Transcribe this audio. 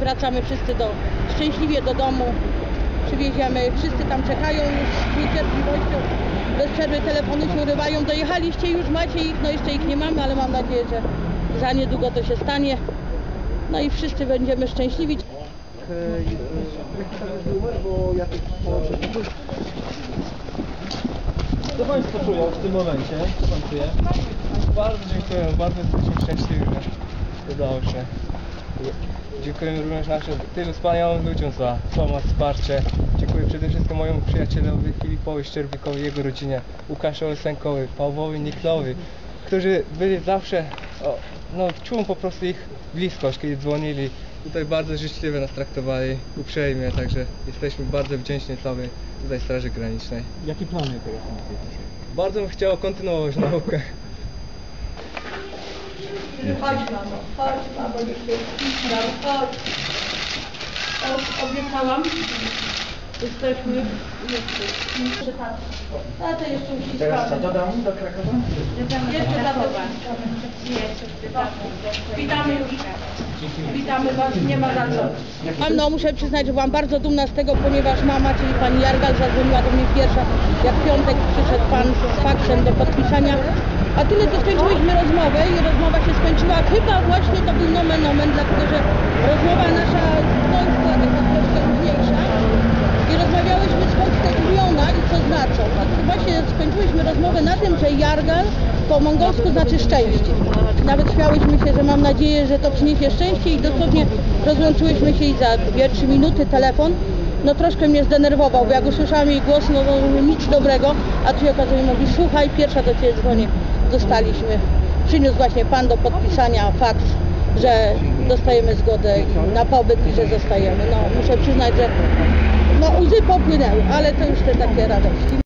wracamy wszyscy szczęśliwie do domu. Przywieziemy, wszyscy tam czekają już z niecierpliwością, bez przerwy telefony się urywają. Dojechaliście już, macie ich, no jeszcze ich nie mamy, ale mam nadzieję, że za niedługo to się stanie. No i wszyscy będziemy szczęśliwi. Jaki tam jest numer, bo ja tych połączę. Co Państwo czują w tym momencie? Co Pan czuje? Bardzo dziękuję, bardzo jesteśmy szczęśliwi, że udało się. Dziękujemy również tylu wspaniałym ludziom za pomoc, wsparcie. Dziękuję przede wszystkim mojemu przyjacielowi Filipowi Szczerbikowi, jego rodzinie, Łukaszowi Olsenkowi, Pawłowi Niklowi, którzy byli zawsze, czułem po prostu ich bliskość, kiedy dzwonili. Tutaj bardzo życzliwie nas traktowali, uprzejmie, także jesteśmy bardzo wdzięczni całej tutaj Straży Granicznej. Jakie plany teraz macie? Bardzo bym chciał kontynuować naukę. Chodź mamo, już się wcisnął, chodź. Obiecałam. Jesteśmy jeszcze tata jeszcze uściskamy. Teraz co, do domu, do Krakowa? Jeszcze tata. Witamy już. Witamy Was, nie ma za co. No muszę przyznać, że byłam bardzo dumna z tego, ponieważ mama, czyli pani Jargal, zadzwoniła do mnie pierwsza, jak w piątek przyszedł pan z faksem do podpisania. A tyle to skończyliśmy rozmowę i rozmowa się skończyła. Chyba właśnie to był nomen omen, dlatego że rozmowa nasza była taka troszkę późniejsza. I rozmawiałyśmy skąd te imiona i co znaczą. I właśnie skończyłyśmy rozmowę na tym, że Jargal po mongolsku znaczy szczęście. Nawet śmiałyśmy się, że mam nadzieję, że to przyniesie szczęście i dosłownie rozłączyłyśmy się i za 2-3 minuty telefon troszkę mnie zdenerwował, bo jak usłyszałam jej głos, nic dobrego, a tu się okazuje, mówi, słuchaj, pierwsza do Ciebie dzwonię, dostaliśmy. Przyniósł właśnie pan do podpisania faks, że dostajemy zgodę na pobyt i że zostajemy. Muszę przyznać, że łzy popłynęły, ale to już te takie radości.